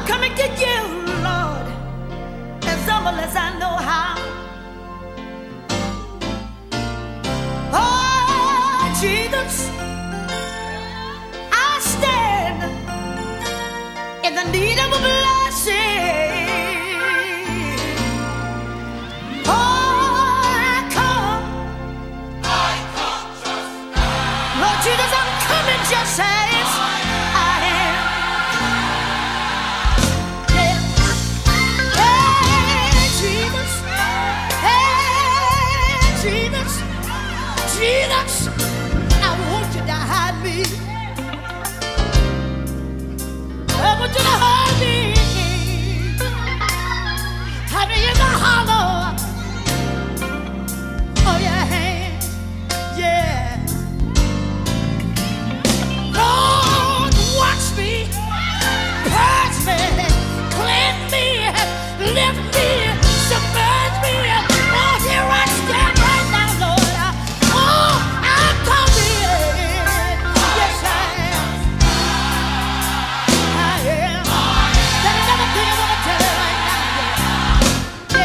coming to you, Lord, as humble as I know how. Oh, Jesus, I stand in the need of a blessing. Oh, I come just as Lord Jesus, I'm coming just as I am. Yeah. Hey, Jesus. Hey, Jesus. Jesus, I want you to hide me. I want you to hide me. Hide me in the hollow of your hand. Yeah. Lord, watch me, purge me, cleanse me, lift me, submerge me. Oh, here I stand right now, Lord. Oh, I'm coming. Yes, I am. I am. There's another thing I want to tell you right now.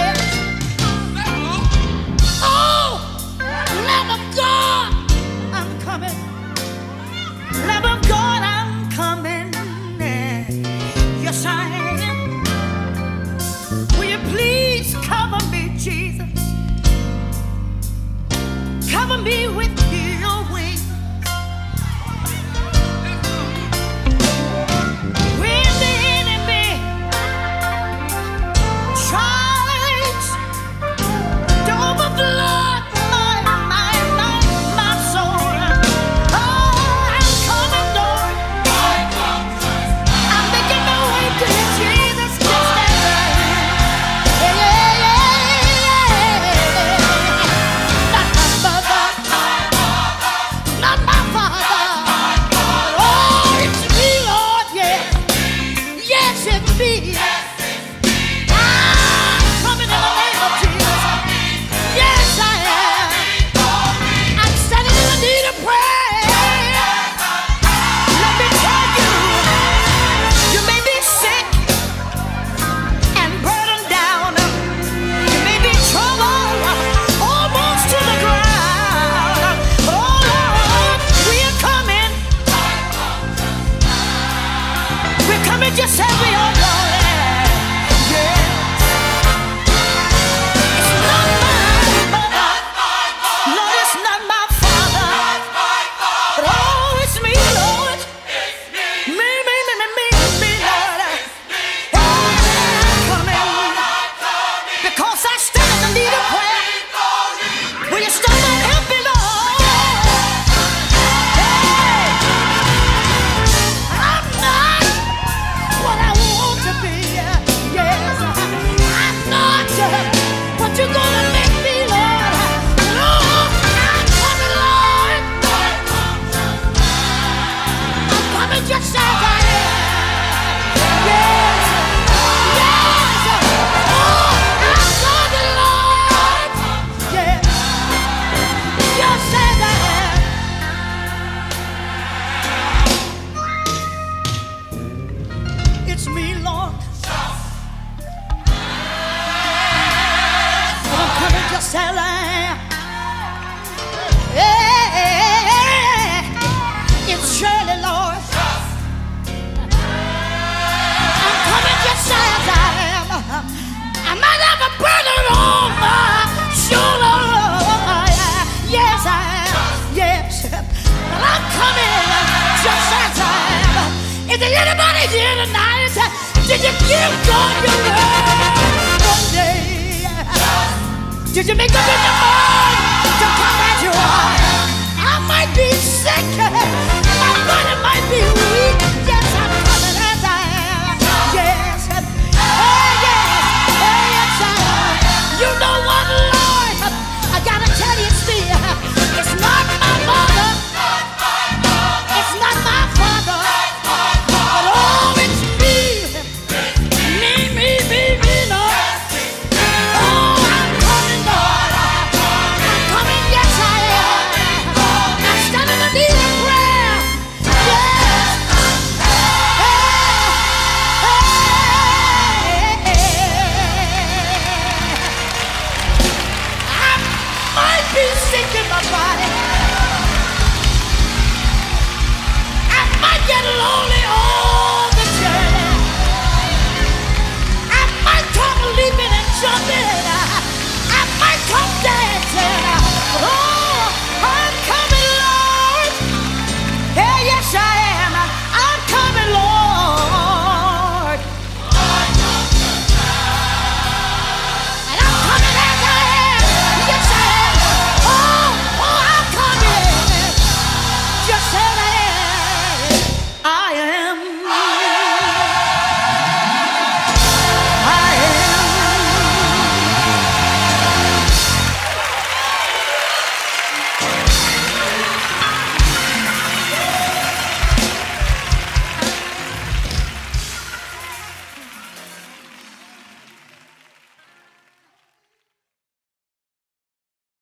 Yeah. Oh, Lamb of God, I'm coming. Lamb of God, I'm coming. Yes, I am. Will you please cover me, Jesus? Cover me with your wings. When the enemy tries to overflood my soul, oh, I'm coming, Lord. I'm making my way to you, Jesus, just as I am. Yeah, yeah, yeah, yeah. Not my mother, not my father. Oh, it's me, Lord, yeah. Yes, it's me. I'm coming in the name of Jesus. Yes, I am. I'm standing in the need of prayer. Let me tell you, you may be sick and burdened down. You may be troubled almost to the ground. Oh Lord, we are coming. We're coming just as we are, Lord. Yeah. It's not my mother. Lord, it's not my father. But oh, it's me, Lord. Me, Lord. I'm coming. Because I stand in the need of prayer. Will you stop and help me, Lord? Hey, I'm not what I want to be. Yes, I'm not what you're gonna make me, Lord. No, I'm coming, Lord. I'm coming just as I am. Yes, yes. Oh, I'm coming, Lord. Yes, just as I am. It's me, Lord. I'm coming just as I am. Yeah, it's Shirley, Lord. I'm coming just as I am. I might have a burden on my shoulder. Yes, I am. Yes, but I'm coming just as I am. Is there anybody here tonight? Did you give God your word one day? Did you make up in your mind to come as you are? I might be sick.